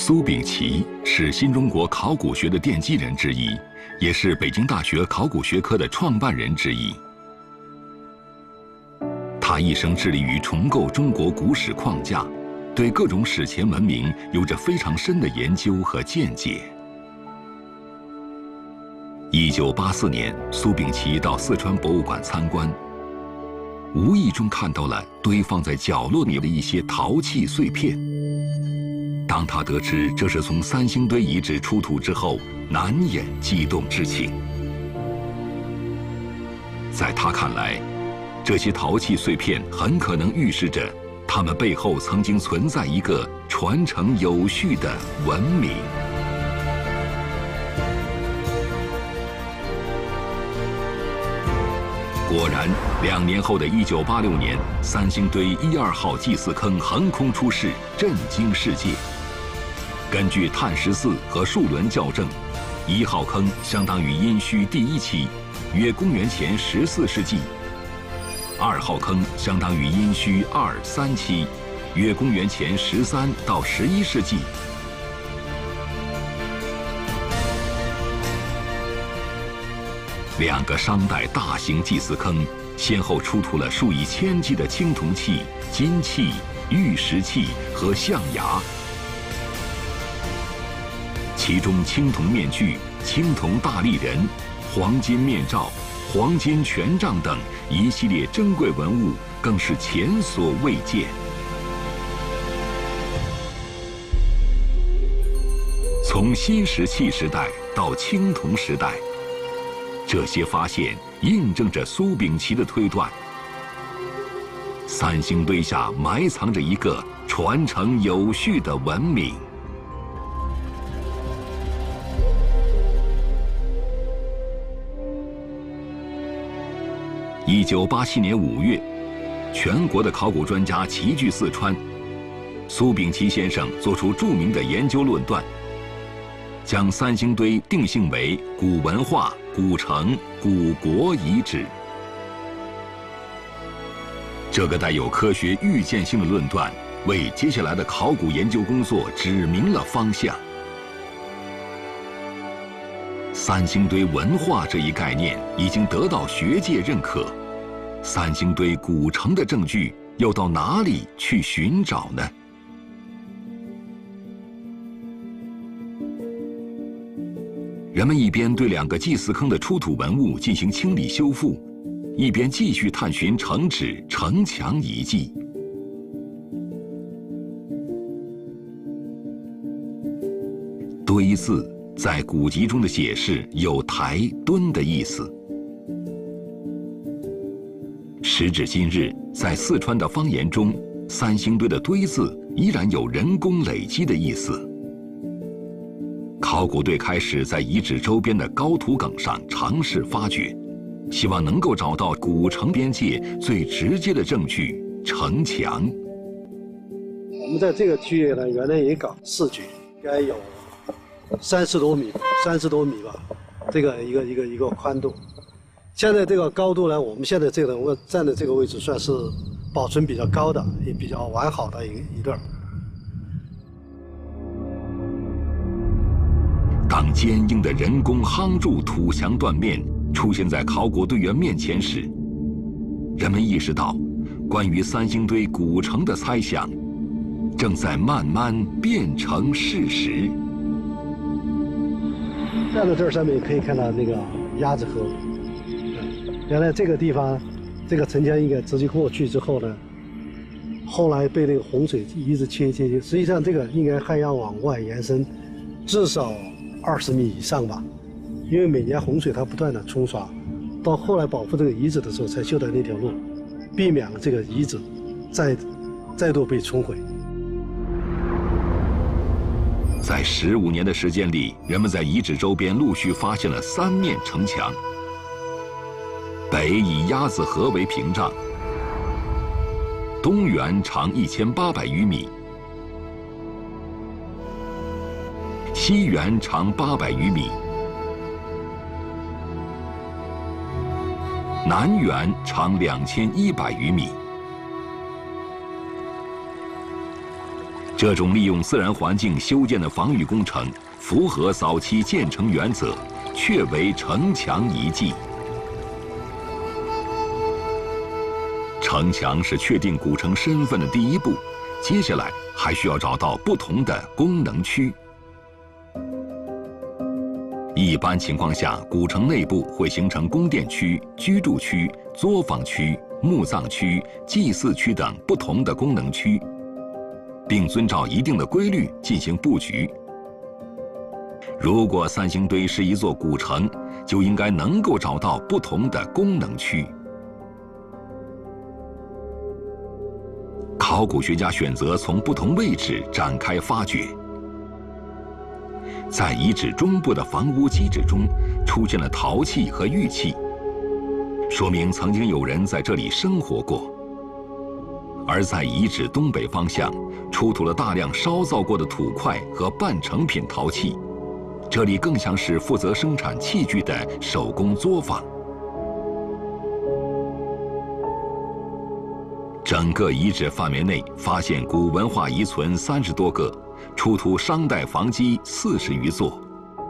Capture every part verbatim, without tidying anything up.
苏秉琦是新中国考古学的奠基人之一，也是北京大学考古学科的创办人之一。他一生致力于重构中国古史框架，对各种史前文明有着非常深的研究和见解。一九八四年，苏秉琦到四川博物馆参观，无意中看到了堆放在角落里的一些陶器碎片。当他得知这是从三星堆遗址出土之后，难掩激动之情。在他看来，这些陶器碎片很可能预示着它们背后曾经存在一个传承有序的文明。果然，两年后的一九八六年，三星堆一二号祭祀坑横空出世，震惊世界。根据碳十四和树轮校正，一号坑相当于殷墟第一期，约公元前十四世纪；二号坑相当于殷墟二三期，约公元前十三到十一世纪。两个商代大型祭祀坑先后出土了数以千计的青铜器、金器、玉石器和象牙。其中青铜面具、青铜大立人、黄金面罩、黄金权杖等一系列珍贵文物更是前所未见。从新石器时代到青铜时代，这些发现印证着苏秉琦的推断：三星堆下埋藏着一个传承有序的文明。一九八七年五月，全国的考古专家齐聚四川，苏秉琦先生做出著名的研究论断，将三星堆定性为古文化、古城、古国遗址。这个带有科学预见性的论断，为接下来的考古研究工作指明了方向。三星堆文化这一概念已经得到学界认可，三星堆古城的证据又到哪里去寻找呢？人们一边对两个祭祀坑的出土文物进行清理修复，一边继续探寻城址、城墙遗迹。堆字在古籍中的解释有抬、蹲的意思。时至今日，在四川的方言中，三星堆的堆字依然有人工累积的意思。考古队开始在遗址周边的高土埂上尝试发掘，希望能够找到古城边界最直接的证据——城墙。 我们在这个区域呢，原来也搞视觉，应该有三十多米，三十多米吧，这个一个一个一个宽度。现在这个高度呢，我们现在这个我站的这个位置算是保存比较高的，也比较完好的一一段。 当坚硬的人工夯筑土墙断面出现在考古队员面前时，人们意识到，关于三星堆古城的猜想正在慢慢变成事实。 站在这儿上面可以看到那个鸭子河。原来这个地方，这个城墙应该直接过去之后呢，后来被那个洪水一直切切切，实际上这个应该还要往外延伸，至少二十米以上吧，因为每年洪水它不断的冲刷，到后来保护这个遗址的时候才修的那条路，避免了这个遗址再再度被冲毁。 在十五年的时间里，人们在遗址周边陆续发现了三面城墙。北以鸭子河为屏障，东缘长一千八百余米，西缘长八百余米，南缘长两千一百余米。 这种利用自然环境修建的防御工程，符合早期建成原则，确为城墙遗迹。城墙是确定古城身份的第一步，接下来还需要找到不同的功能区。一般情况下，古城内部会形成宫殿区、居住区、作坊区、墓葬区、祭祀区等不同的功能区，并遵照一定的规律进行布局。如果三星堆是一座古城，就应该能够找到不同的功能区。考古学家选择从不同位置展开发掘。在遗址中部的房屋基址中出现了陶器和玉器，说明曾经有人在这里生活过。而在遗址东北方向出土了大量烧造过的土块和半成品陶器，这里更像是负责生产器具的手工作坊。整个遗址范围内发现古文化遗存三十多个，出土商代房基四十余座。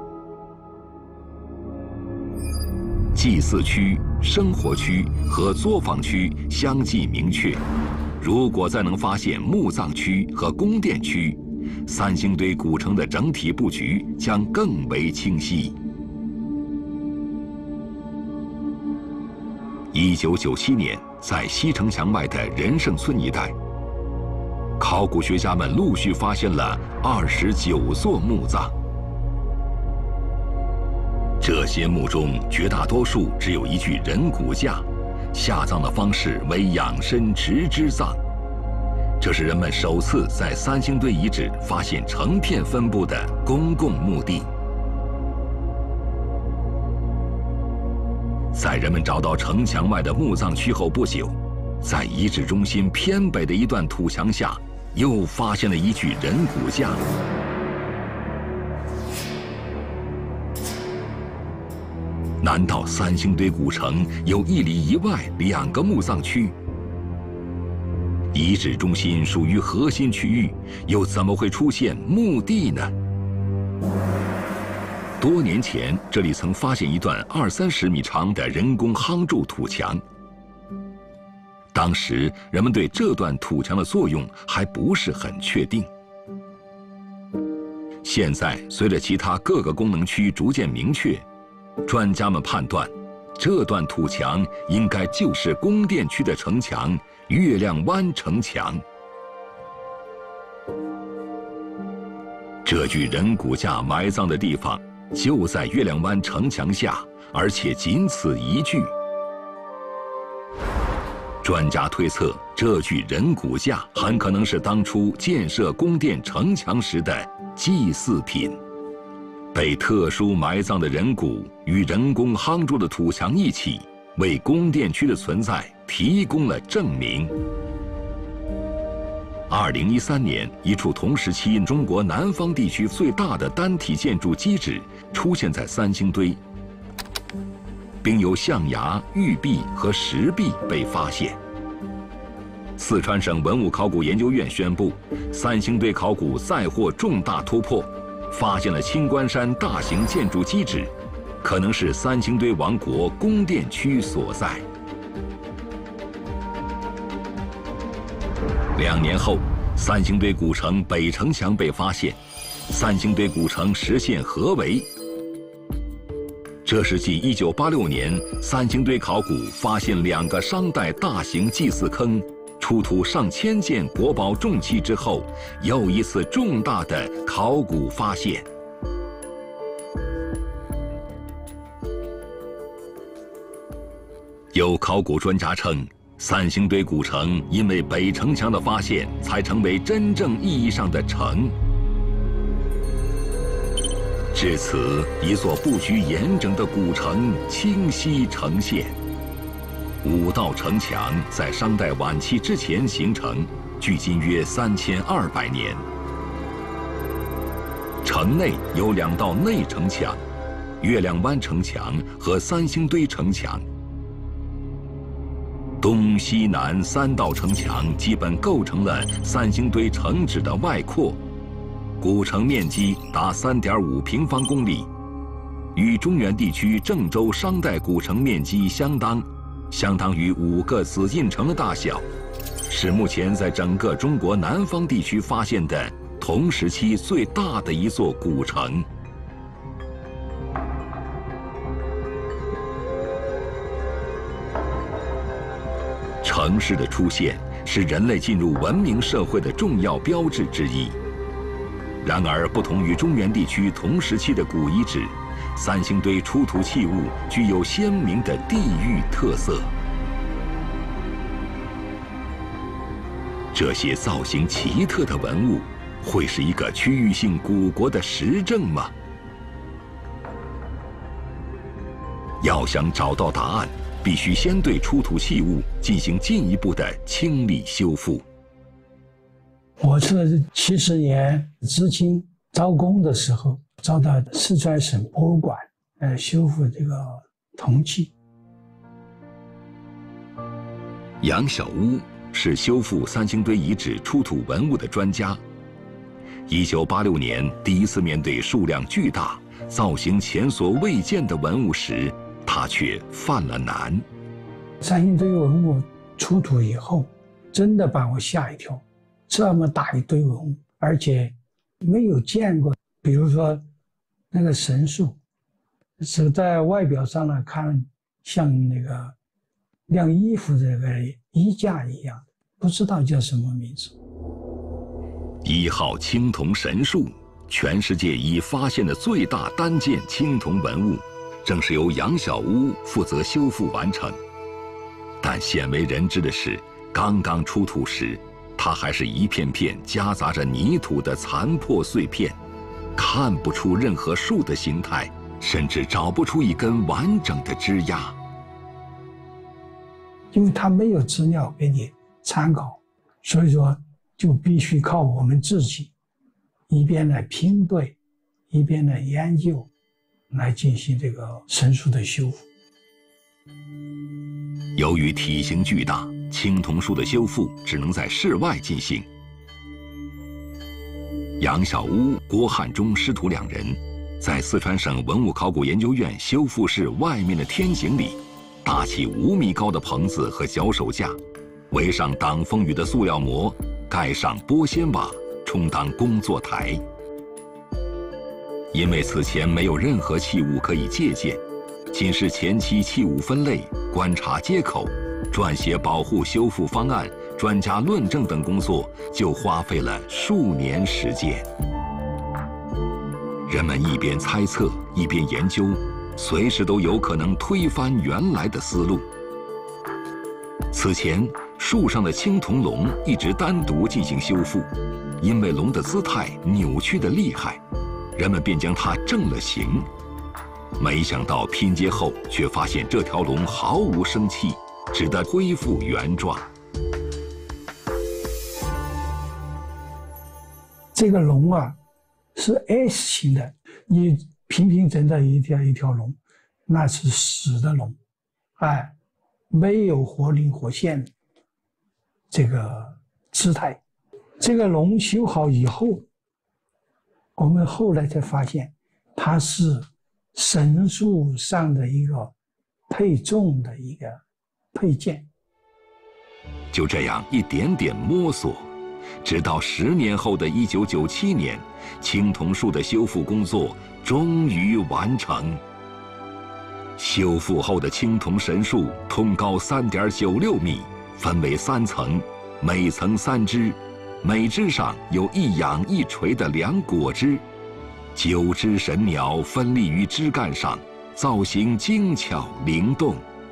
祭祀区、生活区和作坊区相继明确。如果再能发现墓葬区和宫殿区，三星堆古城的整体布局将更为清晰。一九九七年，在西城墙外的仁圣村一带，考古学家们陆续发现了二十九座墓葬。这些墓中绝大多数只有一具人骨架，下葬的方式为仰身直肢葬。这是人们首次在三星堆遗址发现成片分布的公共墓地。在人们找到城墙外的墓葬区后不久，在遗址中心偏北的一段土墙下，又发现了一具人骨架。难道三星堆古城有一里以外两个墓葬区？遗址中心属于核心区域，又怎么会出现墓地呢？多年前，这里曾发现一段二三十米长的人工夯筑土墙。当时人们对这段土墙的作用还不是很确定。现在，随着其他各个功能区逐渐明确，专家们判断，这段土墙应该就是宫殿区的城墙——月亮湾城墙。这具人骨架埋葬的地方就在月亮湾城墙下，而且仅此一具。专家推测，这具人骨架很可能是当初建设宫殿城墙时的祭祀品。被特殊埋葬的人骨与人工夯筑的土墙一起，为宫殿区的存在提供了证明。二零一三年，一处同时期中国南方地区最大的单体建筑基址出现在三星堆，并有象牙、玉璧和石璧被发现。四川省文物考古研究院宣布，三星堆考古再获重大突破，发现了青关山大型建筑基址，可能是三星堆王国宫殿区所在。两年后，三星堆古城北城墙被发现，三星堆古城实现合围。这是继一九八六年三星堆考古发现两个商代大型祭祀坑，出土上千件国宝重器之后，又一次重大的考古发现。有考古专家称，三星堆古城因为北城墙的发现，才成为真正意义上的城。至此，一座布局严整的古城清晰呈现。五道城墙在商代晚期之前形成，距今约三千二百年。城内有两道内城墙，月亮湾城墙和三星堆城墙。 东西南三道城墙基本构成了三星堆城址的外扩，古城面积达 三点五平方公里，与中原地区郑州商代古城面积相当，相当于五个紫禁城的大小，是目前在整个中国南方地区发现的同时期最大的一座古城。城市的出现是人类进入文明社会的重要标志之一。然而，不同于中原地区同时期的古遗址，三星堆出土器物具有鲜明的地域特色。这些造型奇特的文物，会是一个区域性古国的实证吗？要想找到答案，必须先对出土器物进行进一步的清理修复。 我是七十年知青招工的时候，招到四川省博物馆，呃，修复这个铜器。 杨小屋是修复三星堆遗址出土文物的专家。一九八六年，第一次面对数量巨大、造型前所未见的文物时，他却犯了难。 三星堆文物出土以后，真的把我吓一跳。这么大一堆文物，而且没有见过。比如说那个神树，是在外表上呢看像那个晾衣服这个衣架一样，不知道叫什么名字。 一号青铜神树，全世界已发现的最大单件青铜文物，正是由杨小屋负责修复完成。但鲜为人知的是，刚刚出土时，它还是一片片夹杂着泥土的残破碎片，看不出任何树的形态，甚至找不出一根完整的枝桠。 因为它没有资料给你参考，所以说就必须靠我们自己，一边来拼对，一边来研究，来进行这个神树的修复。 由于体型巨大，青铜树的修复只能在室外进行。杨小屋、郭汉中师徒两人，在四川省文物考古研究院修复室外面的天井里，搭起五米高的棚子和脚手架，围上挡风雨的塑料膜，盖上玻纤瓦，充当工作台。因为此前没有任何器物可以借鉴，仅是前期器物分类、观察接口、撰写保护修复方案、专家论证等工作，就花费了数年时间。人们一边猜测，一边研究，随时都有可能推翻原来的思路。此前，树上的青铜龙一直单独进行修复，因为龙的姿态扭曲得厉害，人们便将它正了形。没想到拼接后，却发现这条龙毫无生气，只得恢复原状。 这个龙啊，是 S 型的，你平平整整一条一条龙，那是死的龙，哎，没有活灵活现的这个姿态。这个龙修好以后，我们后来才发现，它是神树上的一个配重的一个配件。 就这样一点点摸索，直到十年后的一九九七年，青铜树的修复工作终于完成。修复后的青铜神树通高三点九六米，分为三层，每层三枝，每枝上有一仰一垂的两果枝。九只神鸟分立于枝干上，造型精巧灵动。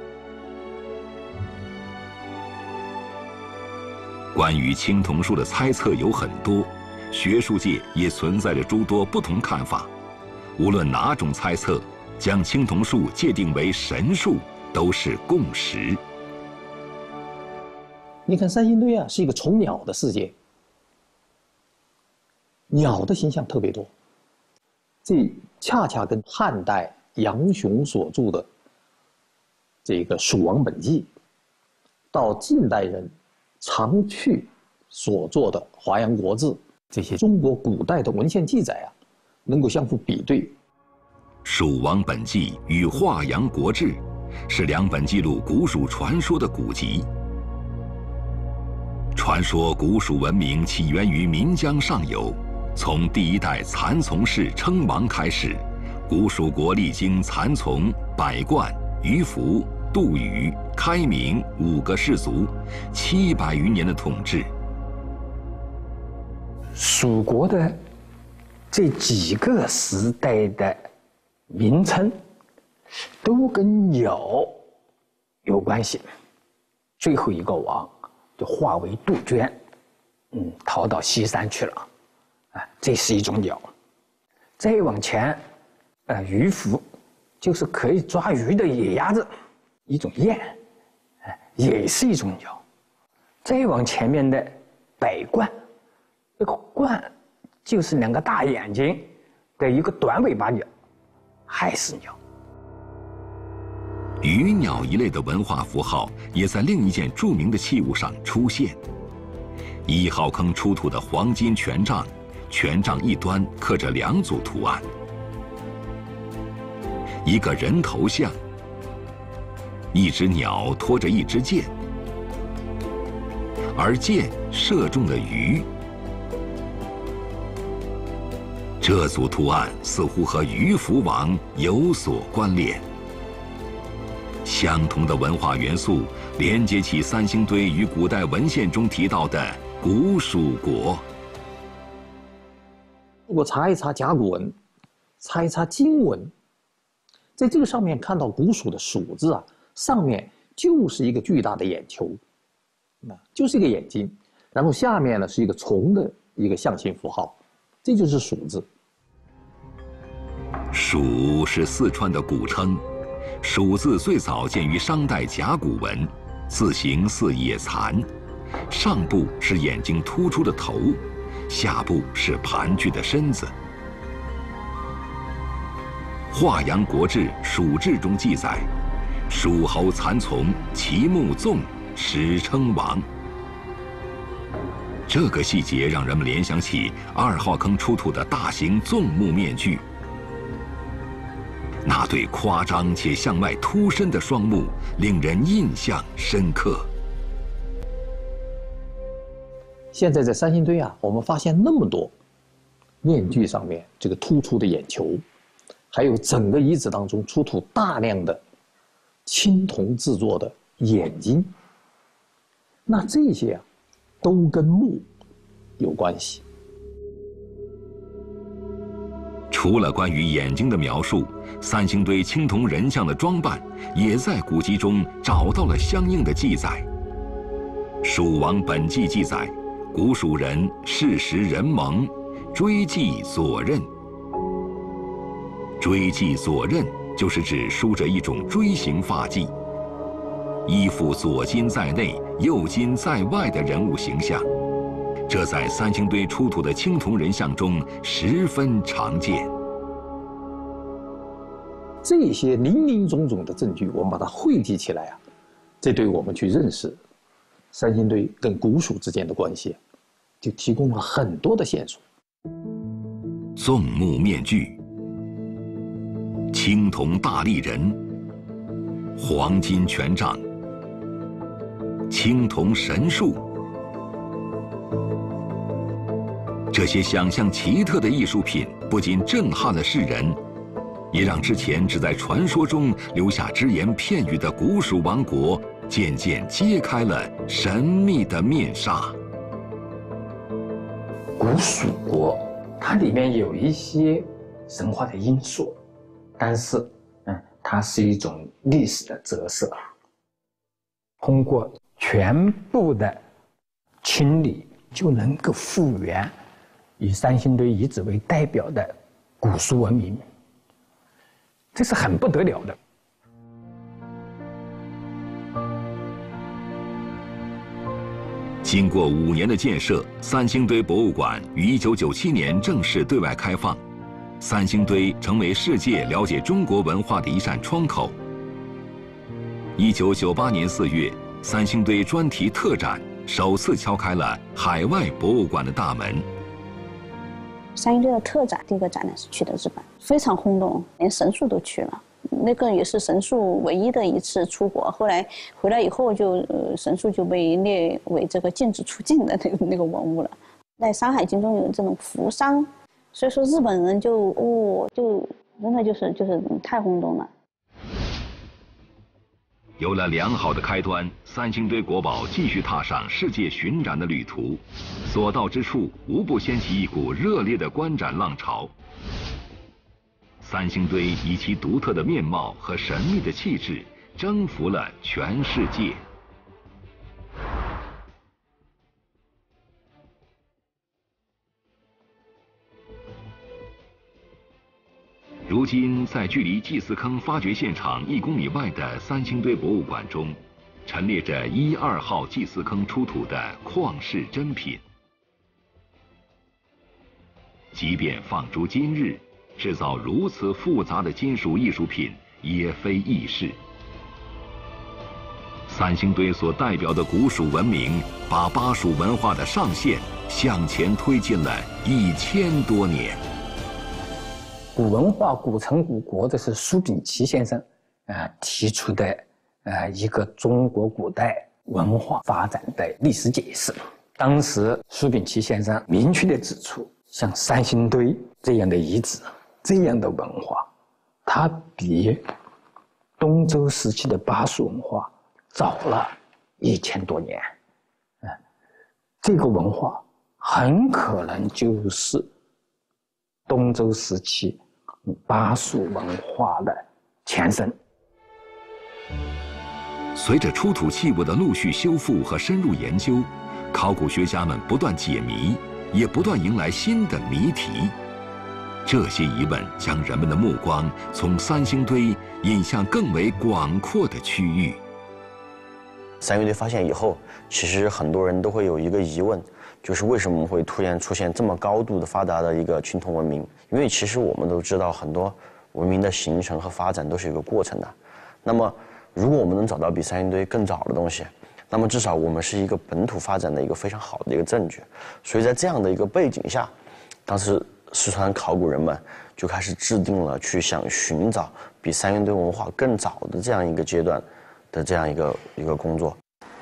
关于青铜树的猜测有很多，学术界也存在着诸多不同看法。无论哪种猜测，将青铜树界定为神树都是共识。 你看三星堆啊，是一个宠鸟的世界，鸟的形象特别多。这恰恰跟汉代杨雄所著的这个《蜀王本纪》 到近代人常去所做的《华阳国志》这些中国古代的文献记载啊，能够相互比对。《 蜀王本纪》与《华阳国志》是两本记录古蜀传说的古籍。传说古蜀文明起源于岷江上游，从第一代蚕丛氏称王开始，古蜀国历经蚕丛、百冠、鱼凫、杜宇、开明五个氏族，七百余年的统治。 蜀国的这几个时代的名称，都跟鸟有关系。最后一个王就化为杜鹃，嗯，逃到西山去了，啊，这是一种鸟。再往前，呃，鱼凫就是可以抓鱼的野鸭子，一种雁，哎，也是一种鸟。再往前面的百冠，这个冠就是两个大眼睛的一个短尾巴鸟，还是鸟。 鱼鸟一类的文化符号也在另一件著名的器物上出现。一号坑出土的黄金权杖，权杖一端刻着两组图案，一个人头像，一只鸟拖着一支箭，而箭射中了鱼。这组图案似乎和鱼凫王有所关联。相同的文化元素连接起三星堆与古代文献中提到的古蜀国。 如果查一查甲骨文，查一查金文，在这个上面看到古蜀的蜀字啊，上面就是一个巨大的眼球，那就是一个眼睛，然后下面呢是一个虫的一个象形符号，这就是蜀字。 蜀是四川的古称。蜀字最早见于商代甲骨文，字形似野蚕，上部是眼睛突出的头，下部是盘踞的身子。《华阳国志·蜀志》中记载，蜀侯蚕丛，其目纵，史称王。这个细节让人们联想起二号坑出土的大型纵目面具。那对夸张且向外凸伸的双目，令人印象深刻。 现在在三星堆啊，我们发现那么多面具上面这个突出的眼球，还有整个遗址当中出土大量的青铜制作的眼睛，那这些啊，都跟木有关系。 除了关于眼睛的描述，三星堆青铜人像的装扮也在古籍中找到了相应的记载。《蜀王本纪》记载，古蜀人世时人蒙，锥髻左衽。锥髻左衽就是指梳着一种锥形发髻，依附左襟在内、右襟在外的人物形象。这在三星堆出土的青铜人像中十分常见。 这些林林总总的证据，我们把它汇集起来啊，这对我们去认识三星堆跟古蜀之间的关系，就提供了很多的线索。 纵目面具、青铜大立人、黄金权杖、青铜神树，这些想象奇特的艺术品不仅震撼了世人，也让之前只在传说中留下只言片语的古蜀王国渐渐揭开了神秘的面纱。 古蜀国它里面有一些神话的因素，但是嗯，它是一种历史的折射。通过全部的清理，就能够复原以三星堆遗址为代表的古蜀文明，这是很不得了的。 经过五年的建设，三星堆博物馆于一九九七年正式对外开放，三星堆成为世界了解中国文化的一扇窗口。一九九八年四月， 三星堆专题特展首次敲开了海外博物馆的大门。 三星堆的特展，第一个展览是去的日本，非常轰动，连神树都去了。那个也是神树唯一的一次出国，后来回来以后就，呃，神树就被列为这个禁止出境的那个那个文物了。在《山海经》中有这种扶桑，所以说日本人就哦，就真的就是就是太轰动了。 有了良好的开端，三星堆国宝继续踏上世界巡展的旅途，所到之处无不掀起一股热烈的观展浪潮。三星堆以其独特的面貌和神秘的气质，征服了全世界。如今，在距离祭祀坑发掘现场一公里外的三星堆博物馆中，陈列着一二号祭祀坑出土的旷世珍品。即便放诸今日，制造如此复杂的金属艺术品也非易事。三星堆所代表的古蜀文明，把巴蜀文化的上限向前推进了一千多年。 古文化、古城、古国，这是苏秉琦先生啊、呃、提出的呃一个中国古代文化发展的历史解释。当时苏秉琦先生明确地指出，像三星堆这样的遗址，这样的文化，它比东周时期的巴蜀文化早了一千多年。嗯，这个文化很可能就是东周时期巴蜀文化的前身。 随着出土器物的陆续修复和深入研究，考古学家们不断解谜，也不断迎来新的谜题。这些疑问将人们的目光从三星堆引向更为广阔的区域。 三星堆发现以后，其实很多人都会有一个疑问，就是为什么会突然出现这么高度的发达的一个青铜文明？因为其实我们都知道，很多文明的形成和发展都是有一个过程的。那么，如果我们能找到比三星堆更早的东西，那么至少我们是一个本土发展的一个非常好的一个证据。所以在这样的一个背景下，当时四川考古人们就开始制定了去想寻找比三星堆文化更早的这样一个阶段的这样一个一个工作。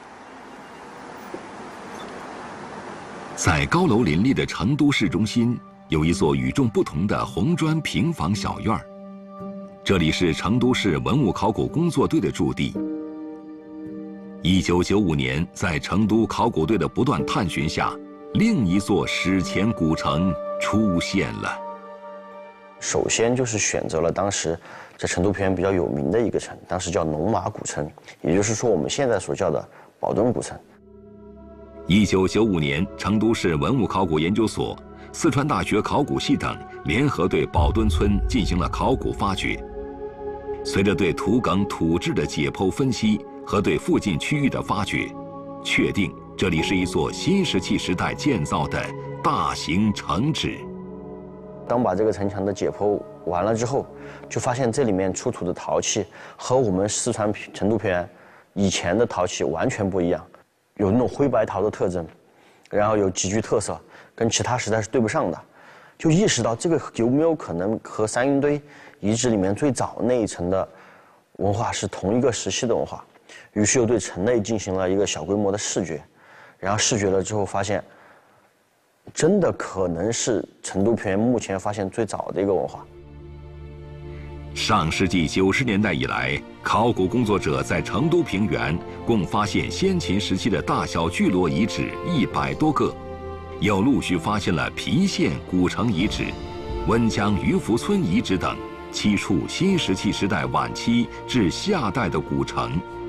在高楼林立的成都市中心，有一座与众不同的红砖平房小院儿。这里是成都市文物考古工作队的驻地。一九九五年，在成都考古队的不断探寻下，另一座史前古城出现了。 首先就是选择了当时在成都平原比较有名的一个城，当时叫龙马古城，也就是说我们现在所叫的宝墩古城。 一九九五年，成都市文物考古研究所、四川大学考古系等联合对宝墩村进行了考古发掘。随着对土埂土质的解剖分析和对附近区域的发掘，确定这里是一座新石器时代建造的大型城址。 当把这个城墙的解剖完了之后，就发现这里面出土的陶器和我们四川成都平原以前的陶器完全不一样，有那种灰白陶的特征，然后有极具特色，跟其他时代是对不上的。就意识到这个有没有可能和三星堆遗址里面最早那一层的文化是同一个时期的文化，于是又对城内进行了一个小规模的视觉，然后视觉了之后发现，真的可能是成都平原目前发现最早的一个文化。 上世纪九十年代以来，考古工作者在成都平原共发现先秦时期的大小聚落遗址一百多个，又陆续发现了郫县古城遗址、温江渔夫村遗址等七处新石器时代晚期至夏代的古城。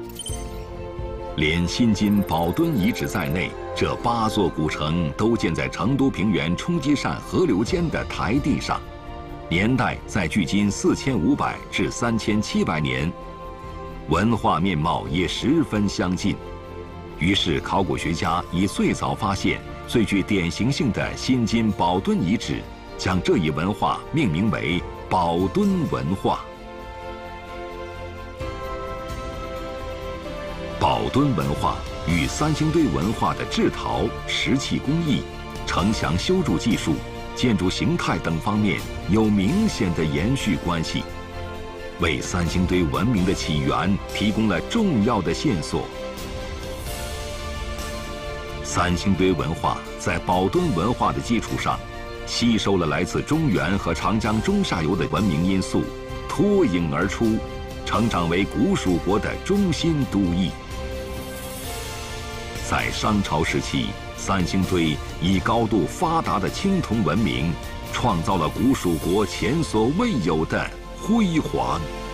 连新津宝墩遗址在内，这八座古城都建在成都平原冲积扇河流间的台地上，年代在距今四千五百至三千七百年，文化面貌也十分相近。于是，考古学家以最早发现、最具典型性的新津宝墩遗址，将这一文化命名为宝墩文化。 宝墩文化与三星堆文化的制陶、石器工艺、城墙修筑技术、建筑形态等方面有明显的延续关系，为三星堆文明的起源提供了重要的线索。三星堆文化在宝墩文化的基础上，吸收了来自中原和长江中下游的文明因素，脱颖而出，成长为古蜀国的中心都邑。在商朝时期，三星堆以高度发达的青铜文明，创造了古蜀国前所未有的辉煌。